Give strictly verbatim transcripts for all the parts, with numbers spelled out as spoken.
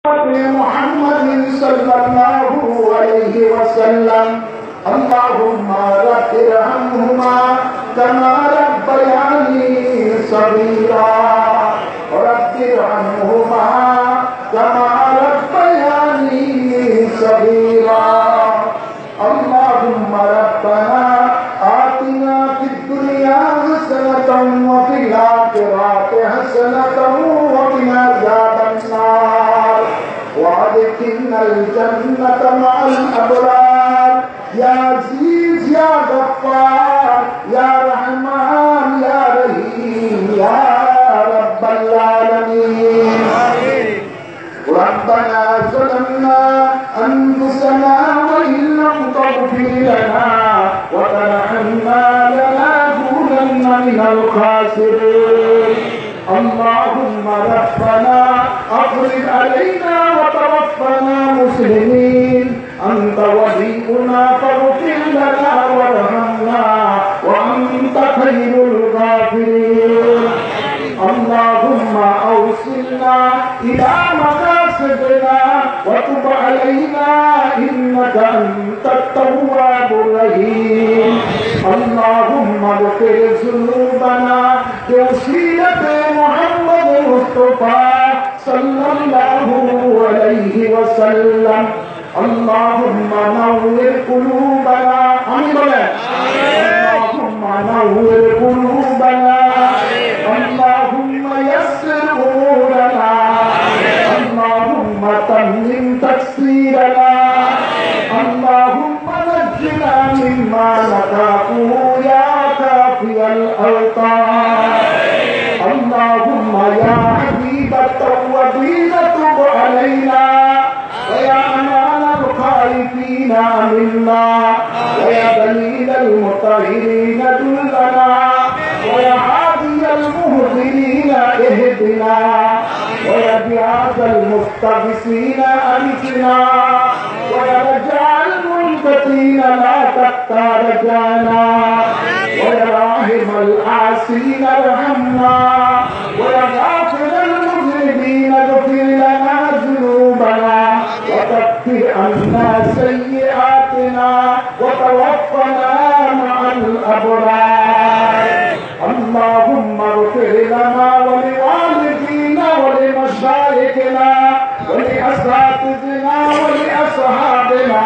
محمد صلى الله عليه وسلم اللهم رب ارحمهما كما ربياني صغيرا رب ارحمهما كما ربياني صغيرا اللهم ربنا آتنا في الدنيا حسنة وفي الآخرة حسنة وقنا عذاب النار وادخلنا الجنة مع الأبرار يا عزيز يا غفار يا رحمن يا رحيم يا رب العالمين ربنا ظلمنا أنفسنا وإن لم تغفر لنا وترحمنا لنكونن من الخاسرين اللهم ربنا أفرج علينا وتوفنا مسلمين أنت ولينا فاغفر لنا وارحمنا وأنت خير الغافرين اللهم أوصلنا إلى مقاصدنا وتب علينا إنك أنت التواب الرحيم اللهم اغفر ذنوبنا بوسيلة محمد المصطفى صلى الله عليه وسلم اللهم نور قلوبنا اللهم نور قلوبنا اللهم يسر أمورنا اللهم تمم تقصيرنا اللهم نجنا مما نخافه يا كافي الأوطان اللهم يا حبيب التوابين تب علينا ويا أمان الخائفين منا ويا دليل المطهرين دلنا ويا هادي المهدرين اهدنا ويا بياض المستغيثين أنسنا ويا رجاء المنقطعين لا تقطع رجانا ويا راحم العاصين ارحمنا ويا غافر المذنبين اغفر لنا ذنوبنا وكفر عنا سيئاتنا وتوفنا مع الأبرار اللهم اغفر لنا ولوالدينا ولمشايخنا ولأساتذتنا ولأصحابنا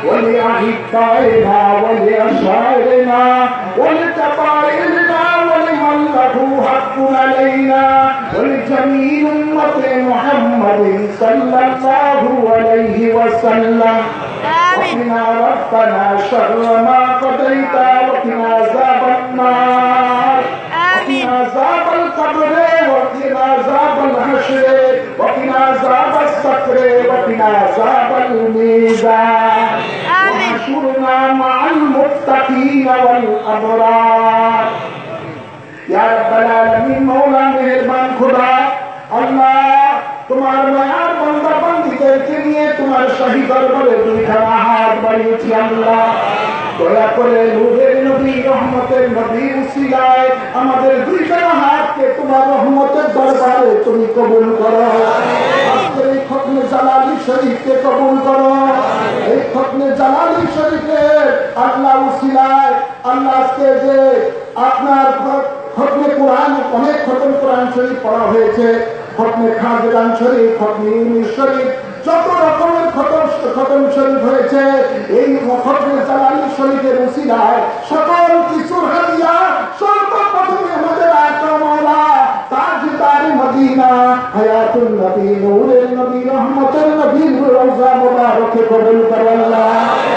ولأحبائنا ولأشاعرنا ولكبائرنا ولمن له حق علينا ولجميع أمة محمد صلى الله عليه وسلم وقنا ربنا شر ما قضيت وقنا عذاب النار وقنا عذاب القبر وقنا عذاب الحشر وقنا عذاب السكر وقنا عذاب الميزان واحشرنا مع المتقين والأبرار या रब्बल आलमीन मौला मेहरबान खुदा अल्लाह তোমার মায়ার বান্দা বান্দীদেরকে নিয়ে তোমার শাহী দরবারে দুইখানা হাত বাড়িয়েছি আল্লাহ দয়া করে নূরের নবী রহমতের নবী উসিলায় আমাদের দুইখানা হাতকে তোমার রহমতের দরবারে তুমি কবুল করো আজকের এই খতমে জালালি শরীফকে কবুল করো এই খতমে জালালি শরীফের আল্লাহ উসিলায় আল্লাহ আজকে যে আপনার খতমে কোরআন অনেক খতম কোরআন শরীফ পড়া হয়েছে খতমে খাজরান শরীফ খতমে ইউনুস শরীফ যত রকমের খতম খতম শরীফ হয়েছে এই খতমে জালালি শরীফের উসিলায় সকল কিছুর হাদিয়া সর্বপ্রথমে আমাদের আকা মাওলা তাজদার মদিনা হায়াতুন নবী নূরের নবী রহমতের নবী রওজা মুবারকে কবুল করো আল্লাহ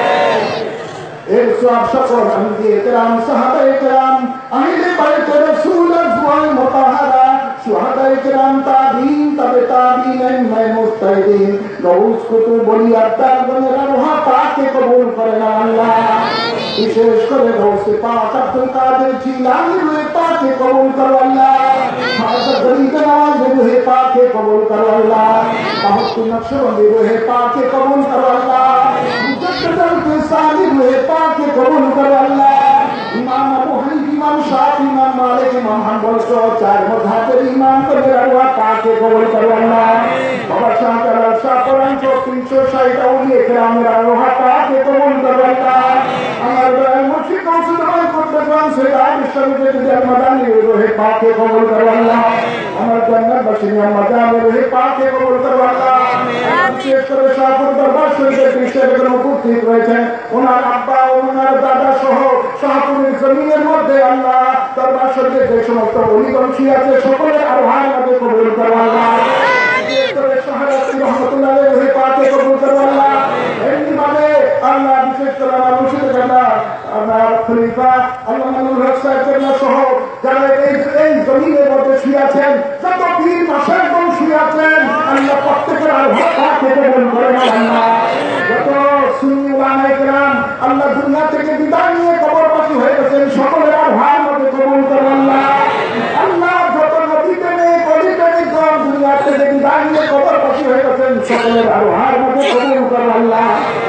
এর সওয়াব সকল আম্বিয়া کرام সাহাবায়ে کرام আহলে বাইতে রাসূল আজওয়াজ মুতাহহারা শুহাদায়ে کرام তাবিঈন তবে তাবিঈন ইমাম মুস্তাহিদিন গৌস কুতুব বলিয়া তারগণের রূহা পাকে কবুল করেন আল্লাহ বিশেষ করে গৌসে পাক আব্দুল কাদের জিলানী রূহে পাকে কবুল করো আল্লাহ খাজা গরিব নওয়াজ রূহে পাকে কবুল করো আল্লাহ বাহাদুর নকশবন্দি রূহে পাকে কবুল করো আল্লাহ মুজদ্দেদ সানি রূহে পাকে কবুল করো আল্লাহ ইমাম আবু হানিফা ইমাম শাফি, ইমাম মালিক, ইমাম হাম্বল সহ চার মাযহাবের ইমাম করে আল্লাহ পাকে কবুল করে আল্লাহ। বাবা শাহ জালাল শাহ কোরআন সহ তিনশো ষাট আউলিয়া কেরামের আল্লাহ পাকে কবুল করে আল্লাহ। আমার দয়াল মুর্শিদ কৌশল ভাই কুতুবগণ সৈয়দ বিশ্ববিদ্যালয় যদি মাদানী রোহে পাকে কবুল করে আল্লাহ। আমার জান্নাতবাসী মাদানী রোহে পাকে কবুল করে আল্লাহ। বিশেষ করে শাহপুর দরবার শরীফের বিশেষজ্ঞ উপস্থিত রয়েছেন, ওনার আব্বা ও ওনার দাদা সহ শাহপুরের জমিনের মধ্যে আল্লাহ দরবার শরীফের যে সমস্ত অলিগঞ্জী আছে সকলের আরহার মধ্যে কবুল করে আল্লাহ। বিশেষ করে শাহরাস্তি রহমতুল্লাহ রোহে পাকে কবুল করে আল্লাহ। এমনিভাবে আল্লাহ বিশেষ করে আমার মুর্শিদ জানা আমার খলিফা আল্লামা নুরুল হক সাহেব সহ যারা এই এই জমিনের মধ্যে শুয়ে আছেন, যত পীর মাশায়েখগণ শুয়ে আছেন, আল্লাহ প্রত্যেকের আরহার পাকে কবুল করে আল্লাহ। যত সুন্নি উলামায়ে কেরাম আল্লাহ দুনিয়া থেকে বিদায় নিয়ে কবরবাসী হয়ে গেছেন, সকলের আরহার মধ্যে কবুল করে আল্লাহ। আল্লাহ যত নবী প্রেমিক অলি প্রেমিকগণ দুনিয়া থেকে বিদায় নিয়ে কবরবাসী হয়ে গেছেন, সকলের আরহার মধ্যে কবুল করে আল্লাহ।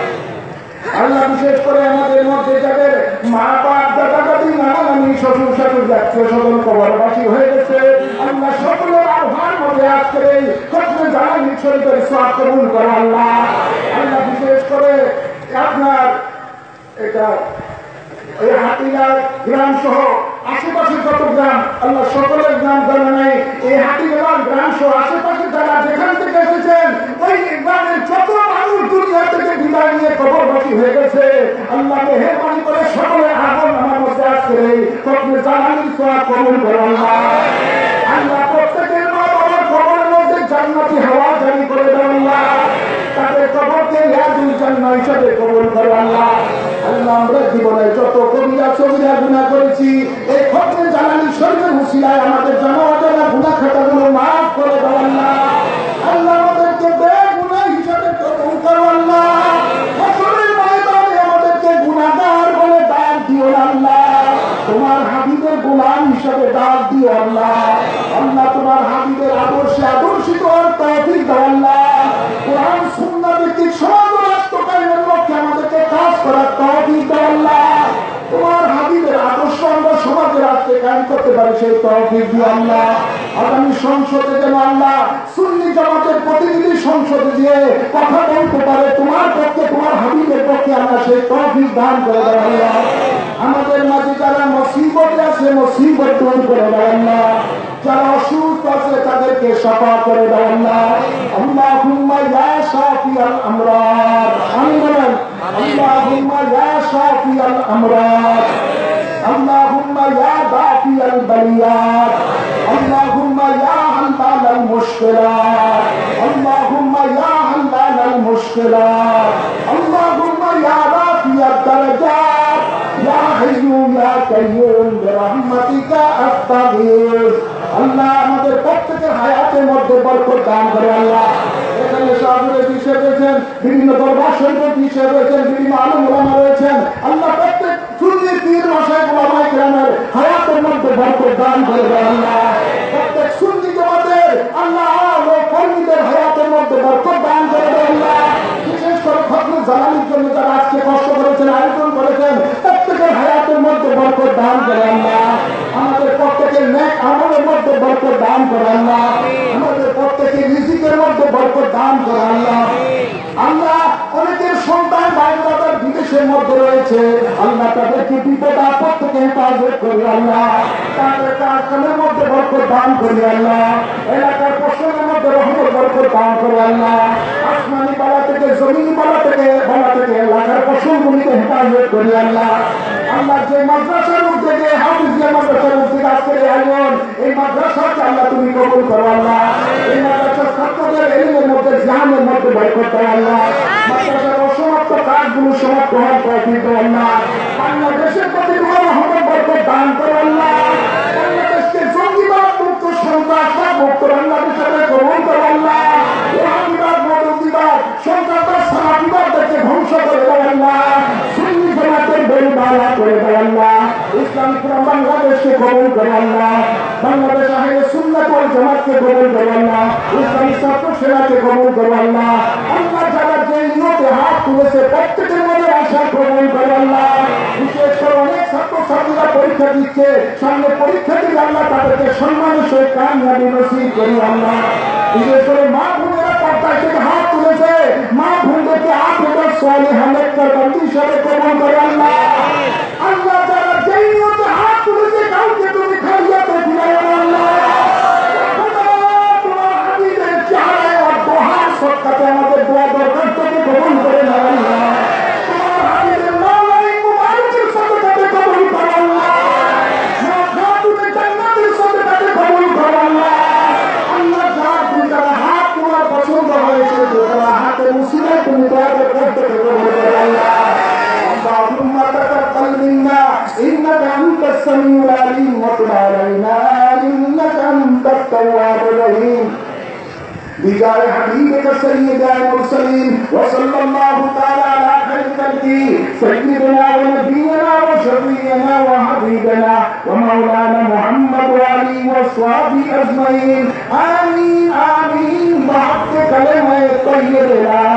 আল্লাহ বিশেষ করে আমাদের মধ্যে যাদের মা বাপ দাদা দাদি নানা নানি শ্বশুর শাশুড়ি আত্মীয় স্বজন কবরবাসী হয়ে গেছে, আল্লাহ সকলের আহ্বান মধ্যে আজকের এই খতমে জালালি শরীফের সওয়াব কবুল করে আল্লাহ। আল্লাহ বিশেষ করে আপনার এটা এই হাতিলা গ্রাম সহ আশেপাশে যত গ্রাম আল্লাহ সকলের গ্রাম জানা নেই, এই হাতিলা গ্রাম সহ আশেপাশে যারা যেখান থেকে এসেছেন ওই গ্রামের যত মানুষ দুনিয়া থেকে বিদায় নিয়ে কবরবাসী হয়ে গেছে, আল্লাহ মেহেরবানি করে সকলের আগুন আমার মধ্যে আজকে এই খতমে জালালির সওয়াব কবুল করে আল্লাহ। আল্লাহ প্রত্যেকের মা বাবার কবরের মধ্যে জান্নাতি হাওয়া জারি করে দেন আল্লাহ। তাদের কবরকে ইয়াদুল জান্নাহ হিসেবে কবুল করে আল্লাহ। আল্লাহ আমরা জীবনে যত কবিরা সগীরা গুনাহ করেছি, এই খতমে জালালি শরীফের উসিলায় আমাদের জানা অজানা গুনাহ খাতাগুলো মাফ করে দাও আল্লাহ। আল্লাহ আমাদেরকে বেগুনাহ হিসেবে কবুল করো আল্লাহ। হাসরের ময়দানে আমাদেরকে গুনাহগার বলে ডাক দিও আল্লাহ। তোমার হাবিবের গোলাম হিসেবে ডাক দিও আল্লাহ। আল্লাহ তোমার হাবিবের আদর্শে আদর্শিত হওয়ার তৌফিক দাও আল্লাহ। কোরআন সুন্নাহ ভিত্তিক সমাজ রাষ্ট্রকায়েমের লক্ষ্যে আমাদেরকে কাজ করার তৌফিক দাও আল্লাহ। তোমার হাবিবের আদর্শ আমরা সমাজে রাষ্ট্রে কায়েম করতে পারি সেই তৌফিক দিও আল্লাহ। আগামী সংসদে যেন আল্লাহ সুন্নি জামাতের প্রতিনিধি সংসদে দিয়ে কথা বলতে পারে তোমার পক্ষে, তোমার হাবিবের পক্ষে আল্লাহ সেই তৌফিক দান করে দাও আল্লাহ। আমাদের মাঝে যারা মুসিবতে আছে মুসিবত দূর করে দাও আল্লাহ। যারা অসুস্থ আছে তাদেরকে শাফা করে দাও আল্লাহ। আল্লাহুম্মা ইয়া শাফিয়াল আমরাদ, আমিন বলেন। আল্লাহুম্মা ইয়া শাফিয়াল আমরাদ, আল্লাহুম্মা ইয়া দাফিয়াল বালিয়াত, আল্লাহুম্মা ইয়া হাল্লাল মুশকিলাত, আল্লাহুম্মা ইয়া হাল্লাল মুশকিলাত, আল্লাহুম্মা ইয়া রাফিয়াদ দারাজাত, ইয়া হাইয়্যু ইয়া কাইয়্যুম বিরহমাতিকা আস্তাগীথ। আল্লাহ আমাদের প্রত্যেকের হায়াতের মধ্যে বরকত দান করে আল্লাহ। এখানে শাহপুরের বিষয় রয়েছেন, বিভিন্ন দরবার শরীফের বিষয় রয়েছেন, বিভিন্ন আলেম ওলামা রয়েছেন, আল্লাহ প্রত্যেক সুন্নি পীর মাশায়েখ ওলামায়ে কেরামের হায়াতের মধ্যে বরকত দান করে দেন আল্লাহ। প্রত্যেক সুন্নি জামাতের আল্লাহ ও কর্মীদের হায়াতের মধ্যে বরকত দান করে দেন আল্লাহ। বিশেষ করে খতমে জালালির জন্য যারা আজকে কষ্ট করেছেন, আয়োজন করেছেন, প্রত্যেকের হায়াতের মধ্যে বরকত দান করে আল্লাহ। আমাদের প্রত্যেকের নেক আমলের মধ্যে বরকত দান করে আল্লাহ। আমাদের প্রত্যেকের রিজিকের মধ্যে বরকত দান করে আল্লাহ। আল্লাহ অনেকের সন্তান ভাই ব্রাদার বিদেশের মধ্যে রয়েছে, আল্লাহ তাদেরকে বিপদ আপদ থেকে হেফাজত করে আল্লাহ। তাদের কারখানার মধ্যে বরকত দান করে আল্লাহ। এলাকার ফসলের মধ্যে রহমত বরকত দান করে আল্লাহ। আসমানি পালা থেকে জমিনি পালা থেকে পালা থেকে এলাকার ফসলগুলিকে হেফাজত করে আল্লাহ। আল্লাহ যে মাদ্রাসার মধ্যে যে হাফিজিয়া মাদ্রাসার মধ্যে আজকের এই আয়োজন, এই মাদ্রাসাকে আল্লাহ তুমি কবুল করো আল্লাহ। এই মাদ্রাসার ছাত্রদের এলিমের মধ্যে জ্ঞানের মধ্যে বরকত দাও আল্লাহ। মাদ্রাসার অসমাপ্ত কাজগুলো সমাপ্ত হওয়ার তৌফিক দাও আল্লাহ। বাংলাদেশের প্রতি তোমার রহমত বরকত দান করো আল্লাহ। বাংলাদেশকে জঙ্গিবাদ মুক্ত, সন্ত্রাসবাদ মুক্ত বাংলাদেশে কবুল করো আল্লাহ। ওয়াহাবিবাদ, মৌলবাদ, সন্ত্রাসবাদ, সালাফিবাদকে ধ্বংস করে দাও আল্লাহ। সুন্নি জামাতের বেলবালা করে দাও আল্লাহ। ইসলামী পুরা বাংলাদেশকে কবুল করো আল্লাহ। বাংলাদেশ আহলে সুন্নাত ওয়াল জামাতকে কবুল করো আল্লাহ। ইসলামী ছাত্র সেনাকে কবুল করো আল্লাহ। আল্লাহ যারা যে নিয়তে হাত তুলেছে প্রত্যেকের মধ্যে আশা কবুল করো আল্লাহ। বিশেষ করে অনেক ছাত্র ছাত্রীরা পরীক্ষা দিচ্ছে, সামনে পরীক্ষা দিলে আল্লাহ তাদেরকে সম্মানের সহিত কামিয়াবি নসিব করি আল্লাহ। বিশেষ করে মা বোনেরা পর্দায় থেকে হাত তুলেছে, মা বোনদেরকে আফেদার সালেহা নেককার বান্দী হিসেবে কবুল করে আল্লাহ। আল্লাহ যারা যেই নিয়তে হাত তুলেছে কাউকে তুমি খালিয়াতে দিলে আল্লাহ। তোমার হাবিবের চেহারায় আর দোহার সত্তাতে আমাদের দোয়া দরখাস্তকে কবুল করে না আল্লাহ। তোমার হাবিবের মাওলাই মুবারকের সাদাকাতে কবুল করো আল্লাহ। মা খাতুনে জান্নাতের সাদাকাতে কবুল করো আল্লাহ। আল্লাহ যা তুমি যারা হাত তোমার পছন্দ হয়েছে, যারা হাতে মুসিবত তুমি দোয়া দরখাস্তকে কবুল করো আল্লাহ। اللهم تقبل منا انك انت السميع العليم وتب علينا انك انت التواب الرحيم بجاه حبيبك سيدنا المرسلين وصلى الله تعالى على خير خلقه سيدنا ونبينا وشفيعنا وحبيبنا ومولانا محمد وعلي واصحابه اجمعين امين امين بحق كلمه طيبه